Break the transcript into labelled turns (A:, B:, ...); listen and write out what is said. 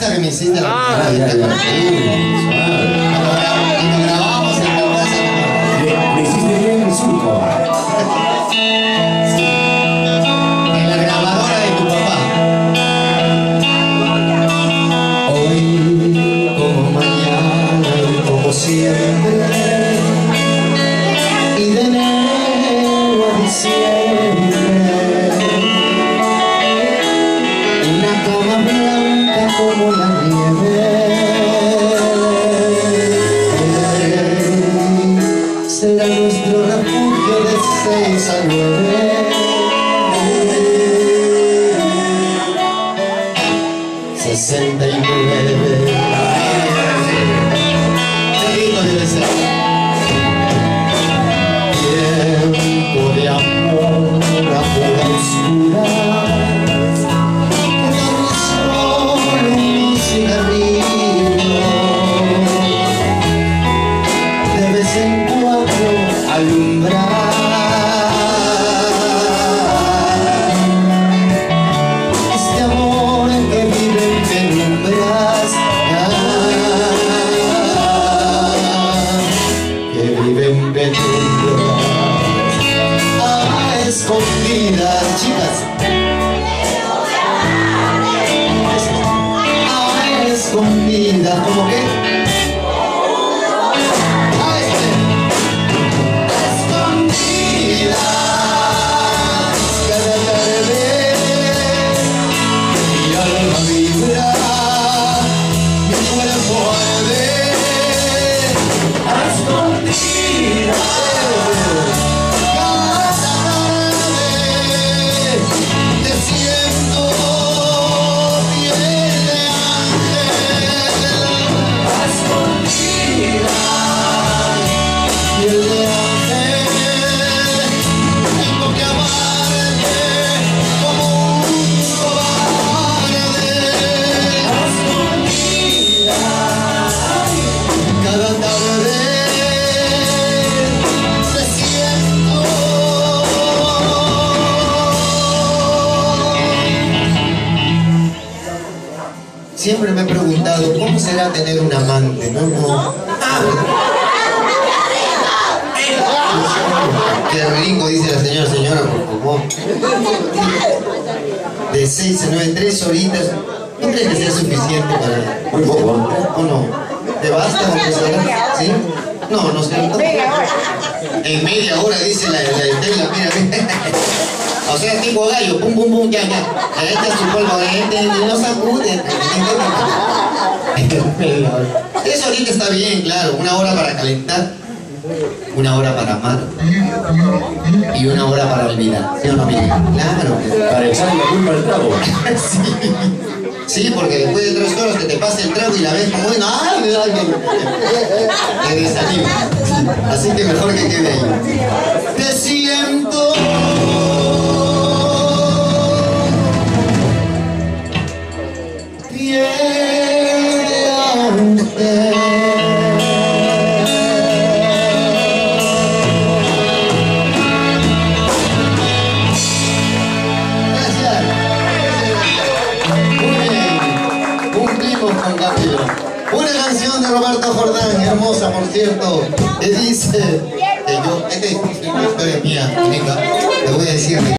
A: que me hiciste.
B: Ya.
A: Cuando grabamos en la casa.
B: Le hiciste bien el surco.
A: En la grabadora de tu papá. Hoy, como mañana y como siempre, y de enero a diciembre, una cama blanca como la nieve. Será nuestro refugio de 6 a 9. 69. Qué lindo debe ser. Tiempo de amor a pura oscuridad. Quedarme solo en mi cigarrillo. De vez en cuando alumbrar. Este amor que vive en penumbras. Que vive en penumbras. A escondidas, chicas. A escondidas, ¿cómo que? Siempre me he preguntado, ¿cómo será tener un amante? No. Qué rico, dice la señora, por favor. De 6 a 9, 3 horitas. ¿No crees que sea suficiente para...?
B: Muy poco.
A: ¿O no? ¿Te basta con 3 horas? ¿Sí? No sé. En media hora, dice la Estela, mira. O sea, tipo gallo, pum, pum, pum, ya. Este es su polvo, no sacude. 3 horitas está bien, claro. 1 hora para calentar, 1 hora para amar y 1 hora para olvidar. ¿Sí o no, mira? Claro.
B: Para echarle la culpa al trago.
A: Sí, porque después de 3 horas que te pase el trago y la ves como bueno, te desanima. Así que mejor que quede ahí. Te siento. Una canción de Roberto Jordán, hermosa por cierto, que dice que yo, esta es una historia mía, única, te voy a decir.